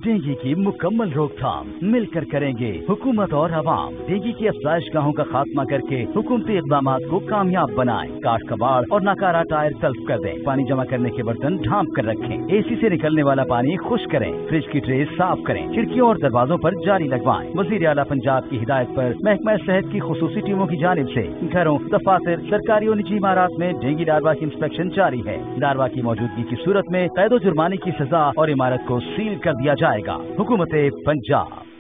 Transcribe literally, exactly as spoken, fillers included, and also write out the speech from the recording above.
Dengue की मुकम्मल रोकथाम मिलकर करेंगे हुकूमत और आवाम। डेंगू की अफजाइश गाहों का खात्मा करके हुकूमती इक़दाम को कामयाब बनाएं। काट कबाड़ और नकारा टायर तल्फ कर दें। पानी जमा करने के बर्तन ढांप कर रखें। एसी से निकलने वाला पानी खुश करें। फ्रिज की ट्रे साफ करें। खिड़कियों और दरवाजों पर जाली लगवाएं। वजीर आला पंजाब की हिदायत पर महकमा सेहत की खुसूसी टीमों की जानिब से घरों, दफातर, सरकारी और निजी इमारत में डेंगू लार्वा की इंस्पेक्शन जारी है। लार्वा की मौजूदगी की सूरत में कैद और जुर्माने की सजा और इमारत को सील कर दिया जाएगा। हुकूमत पंजाब।